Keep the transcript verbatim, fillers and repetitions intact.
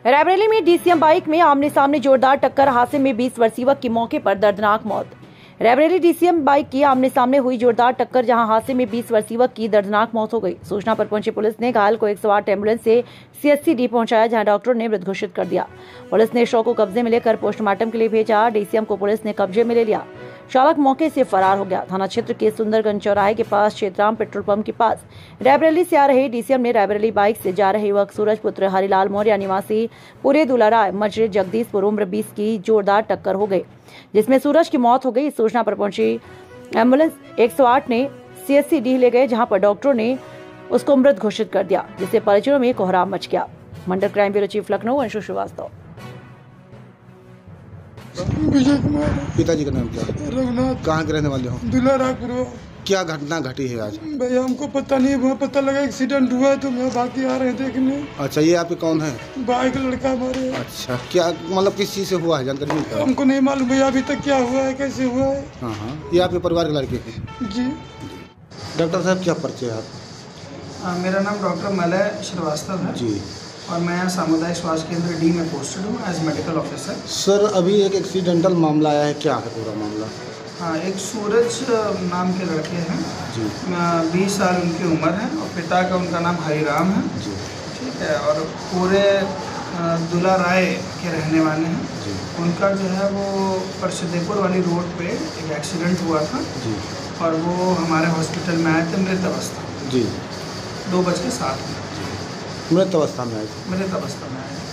रायबरेली में DCM bike में आमने सामने जोरदार टक्कर, हादसे में बीस वर्षीय युवक की मौके पर दर्दनाक मौत। रायबरेली डीसीएम बाइक की आमने सामने हुई जोरदार टक्कर, जहां हादसे में बीस वर्षीय युवक की दर्दनाक मौत हो गई। सूचना पर पहुंची पुलिस ने घायल को एक सौ आठ एम्बुलेंस से सीएचसी डी पहुंचाया, जहां डॉक्टर ने मृत घोषित कर दिया। पुलिस ने शव को कब्जे में लेकर पोस्टमार्टम के लिए भेजा। डीसीएम को पुलिस ने कब्जे में ले लिया। चालक मौके से फरार हो गया। थाना क्षेत्र के सुंदरगंज चौराहे के पास क्षेत्राम पेट्रोल पंप के पास रायबरेली से आ रहे डीसीएम ने रायबरेली बाइक से जा रहे युवक सूरज पुत्र हरिलाल मौर्य निवासी पूरे दुलाराय मस्जिद जगदीशपुर उम्र बीस की जोरदार टक्कर हो गई, जिसमें सूरज की मौत हो गई। इस सूचना पर पहुंची एम्बुलेंस एक सौ आठ ने सीएचसी डी ले गए, जहां पर डॉक्टरों ने उसको मृत घोषित कर दिया, जिससे परिजनों में कोहराम मच गया। मंडल crime bureau chief Lucknow Anshu Srivastava. Vijay Kumar. पिताजी का नाम क्या है? रघुनाथ। कहाँ के रहने वाले हो? दुलारायपुर। क्या घटना घटी है आज? भैया हमको पता नहीं, वहाँ पता लगा एक्सीडेंट हुआ है तो मैं बाकी आ रहे हैं देखने। अच्छा, ये आपके कौन है? बाइक लड़का हमारे। अच्छा, क्या मतलब किस चीज़ से हुआ है, जानकारी नहीं? हमको नहीं मालूम भैया अभी तक क्या हुआ है, कैसे हुआ है। हाँ हाँ, ये आपके परिवार के लड़के हैं? जी। डॉक्टर साहब क्या परिचय है आप? आ, मेरा नाम डॉक्टर मलय श्रीवास्तव है जी, और मैं सामुदायिक स्वास्थ्य केंद्र डी में पोस्टेड हूँ एज मेडिकल ऑफिसर। सर अभी एक एक्सीडेंटल मामला आया है, क्या है पूरा मामला? हाँ, एक सूरज नाम के लड़के हैं जी, बीस साल उनकी उम्र है और पिता का उनका नाम हरिराम है। जी, ठीक है, और पूरे दुलाराय के रहने वाले हैं। जी, उनका जो है वो परशदेपुर वाली रोड पे एक एक्सीडेंट हुआ था। जी, और वो हमारे हॉस्पिटल में आए थे मृत अवस्था। जी, दो बज के सात में मृत अवस्था में आए थे। मृत अवस्था में आए।